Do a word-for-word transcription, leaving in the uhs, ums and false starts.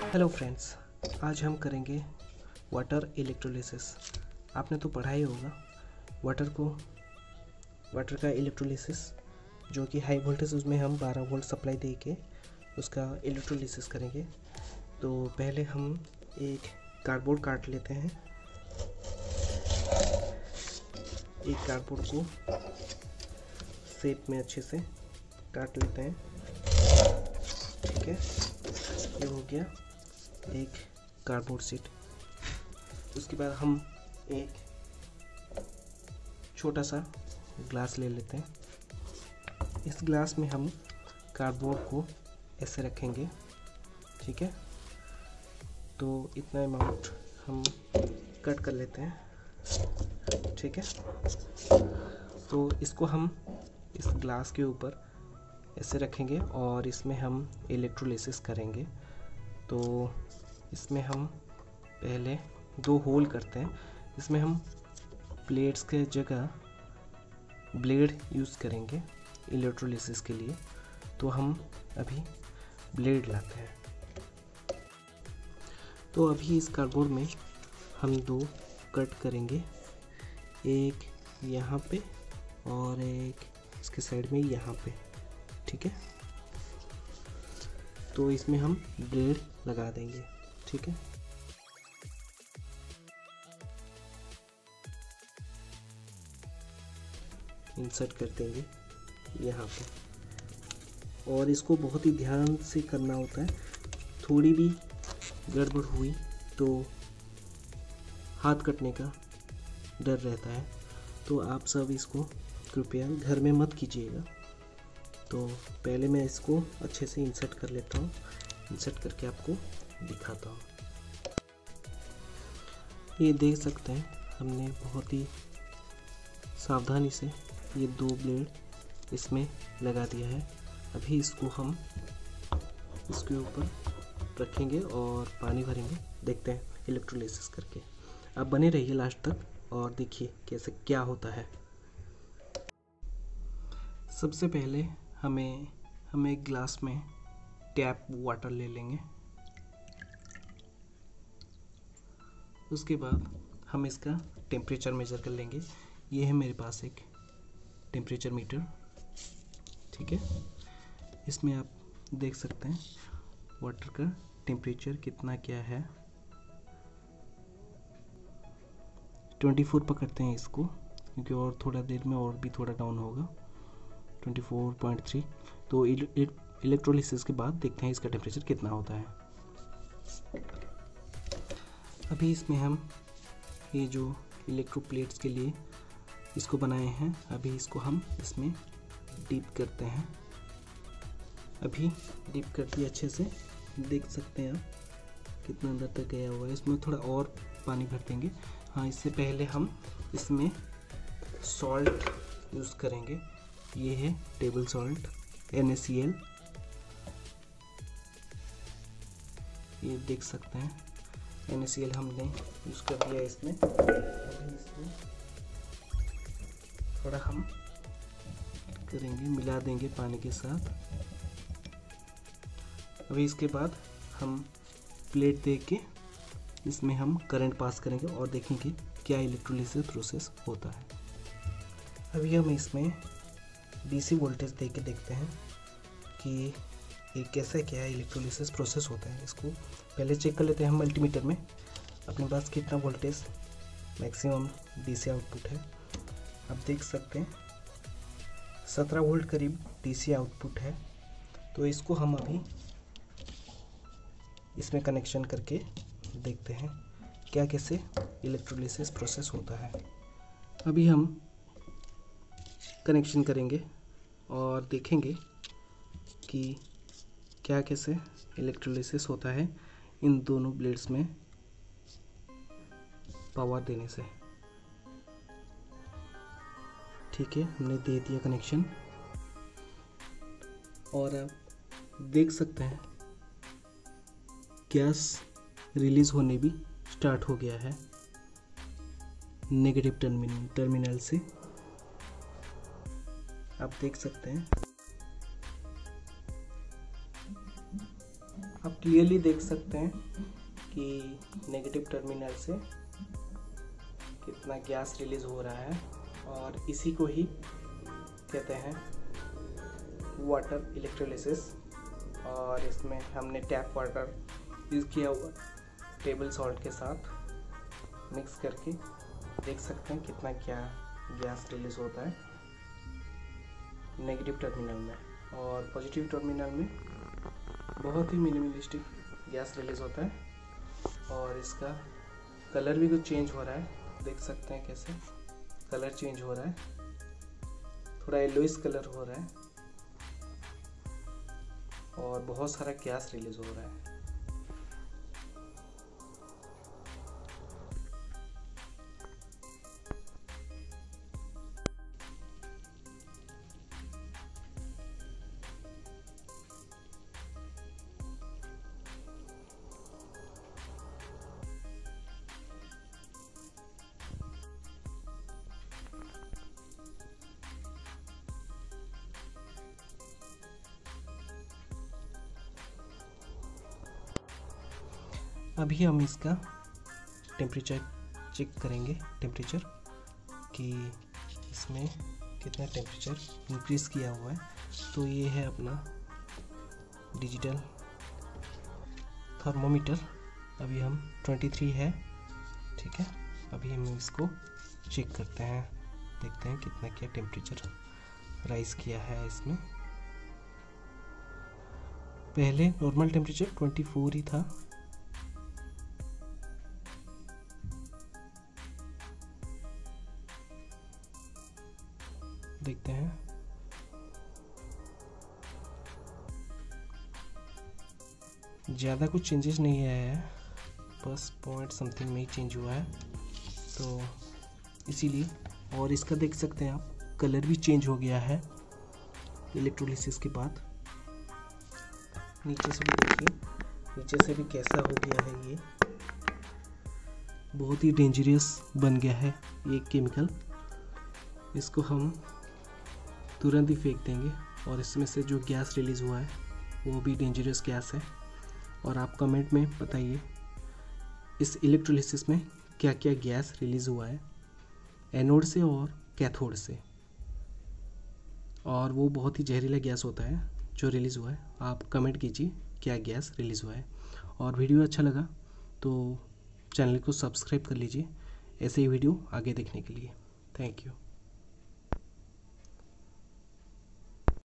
Hello friends, आज हम करेंगे वाटर इलेक्ट्रोलिसिस। आपने तो पढ़ा ही होगा वाटर को वाटर का इलेक्ट्रोलिसिस, जो कि हाई वोल्टेज उसमें हम बारह वोल्ट सप्लाई दे के उसका इलेक्ट्रोलिसिस करेंगे। तो पहले हम एक कार्डबोर्ड काट लेते हैं। एक कार्डबोर्ड को शेप में अच्छे से काट लेते हैं। ठीक है, ये हो गया एक कार्डबोर्ड शीट। उसके बाद हम एक छोटा सा ग्लास ले लेते हैं। इस ग्लास में हम कार्डबोर्ड को ऐसे रखेंगे। ठीक है, तो इतना अमाउंट हम कट कर लेते हैं। ठीक है, तो इसको हम इस ग्लास के ऊपर ऐसे रखेंगे और इसमें हम इलेक्ट्रोलिसिस करेंगे। तो इसमें हम पहले दो होल करते हैं। इसमें हम प्लेट्स के जगह ब्लेड यूज़ करेंगे इलेक्ट्रोलिसिस के लिए। तो हम अभी ब्लेड लाते हैं। तो अभी इस कार्डबोर्ड में हम दो कट करेंगे, एक यहाँ पे और एक इसके साइड में यहाँ पे। ठीक है, तो इसमें हम ब्लेड लगा देंगे। ठीक है, इंसर्ट कर देंगे यहाँ पे, और इसको बहुत ही ध्यान से करना होता है। थोड़ी भी गड़बड़ हुई तो हाथ कटने का डर रहता है। तो आप सब इसको कृपया घर में मत कीजिएगा। तो पहले मैं इसको अच्छे से इंसर्ट कर लेता हूँ। इंसर्ट करके आपको दिखाता हूँ। ये देख सकते हैं, हमने बहुत ही सावधानी से ये दो ब्लेड इसमें लगा दिया है। अभी इसको हम इसके ऊपर रखेंगे और पानी भरेंगे। देखते हैं इलेक्ट्रोलिसिस करके। आप बने रहिए लास्ट तक और देखिए कैसे क्या होता है। सबसे पहले हमें हम एक ग्लास में टैप वाटर ले लेंगे। उसके बाद हम इसका टेम्परेचर मेज़र कर लेंगे। ये है मेरे पास एक टेम्परेचर मीटर। ठीक है, इसमें आप देख सकते हैं वाटर का टेम्परेचर कितना क्या है। चौबीस पकड़ते हैं इसको, क्योंकि और थोड़ा देर में और भी थोड़ा डाउन होगा। चौबीस पॉइंट तीन। तो इलेक्ट्रोलिसिस के बाद देखते हैं इसका टेम्परेचर कितना होता है। अभी इसमें हम ये जो इलेक्ट्रो प्लेट्स के लिए इसको बनाए हैं, अभी इसको हम इसमें डीप करते हैं। अभी डीप कर दिया अच्छे से, देख सकते हैं आप कितना अंदर तक गया हुआ है। इसमें थोड़ा और पानी भर देंगे। हाँ, इससे पहले हम इसमें सॉल्ट यूज़ करेंगे। ये है table salt N A C L. ये देख सकते हैं एन ए सी एल हमने यूज़ कर दिया इसमें। अभी इसमें थोड़ा हम करेंगे, मिला देंगे पानी के साथ। अभी इसके बाद हम प्लेट दे के इसमें हम करंट पास करेंगे और देखेंगे क्या इलेक्ट्रोलिसिस प्रोसेस होता है। अभी हम इसमें डीसी वोल्टेज दे के देखते हैं कि ये कैसे क्या इलेक्ट्रोलिसिस प्रोसेस होता है। इसको पहले चेक कर लेते हैं हम मल्टीमीटर में अपने पास कितना वोल्टेज मैक्सिमम डीसी आउटपुट है। आप देख सकते हैं सत्रह वोल्ट करीब डीसी आउटपुट है। तो इसको हम अभी इसमें कनेक्शन करके देखते हैं क्या कैसे इलेक्ट्रोलिसिस प्रोसेस होता है। अभी हम कनेक्शन करेंगे और देखेंगे कि क्या कैसे इलेक्ट्रोलिसिस होता है इन दोनों ब्लेड्स में पावर देने से। ठीक है, हमने दे दिया कनेक्शन और आप देख सकते हैं गैस रिलीज होने भी स्टार्ट हो गया है नेगेटिव टर्मिनल टर्मिनल से। आप देख सकते हैं। आप क्लियरली देख सकते हैं कि नेगेटिव टर्मिनल से कितना गैस रिलीज हो रहा है, और इसी को ही कहते हैं वाटर इलेक्ट्रोलिसिस। और इसमें हमने टैप वाटर यूज़ किया हुआ टेबल सॉल्ट के साथ मिक्स करके देख सकते हैं कितना क्या गैस रिलीज होता है नेगेटिव टर्मिनल में। और पॉजिटिव टर्मिनल में बहुत ही मिनिमलिस्टिक गैस रिलीज होता है। और इसका कलर भी कुछ चेंज हो रहा है, देख सकते हैं कैसे कलर चेंज हो रहा है, थोड़ा येलोइश कलर हो रहा है और बहुत सारा गैस रिलीज हो रहा है। अभी हम इसका टेम्परेचर चेक करेंगे, टेम्परेचर कि इसमें कितना टेम्परेचर इंक्रीज़ किया हुआ है। तो ये है अपना डिजिटल थर्मोमीटर। अभी हम तेईस है, ठीक है। अभी हम इसको चेक करते हैं, देखते हैं कितना क्या टेम्परेचर राइज किया है इसमें। पहले नॉर्मल टेम्परेचर चौबीस ही था, देखते हैं। ज़्यादा कुछ चेंजेस नहीं आया है, बस पॉइंट समथिंग में ही चेंज हुआ है, तो इसीलिए। और इसका देख सकते हैं आप, कलर भी चेंज हो गया है इलेक्ट्रोलिसिस के बाद। नीचे से भी देखिए, नीचे से भी कैसा हो गया है, ये बहुत ही डेंजरस बन गया है ये केमिकल। इसको हम तुरंत ही फेंक देंगे, और इसमें से जो गैस रिलीज़ हुआ है वो भी डेंजरस गैस है। और आप कमेंट में बताइए इस इलेक्ट्रोलिसिस में क्या क्या गैस रिलीज़ हुआ है, एनोड से और कैथोड से। और वो बहुत ही जहरीला गैस होता है जो रिलीज़ हुआ है। आप कमेंट कीजिए क्या गैस रिलीज़ हुआ है। और वीडियो अच्छा लगा तो चैनल को सब्सक्राइब कर लीजिए ऐसे ही वीडियो आगे देखने के लिए। Thank you.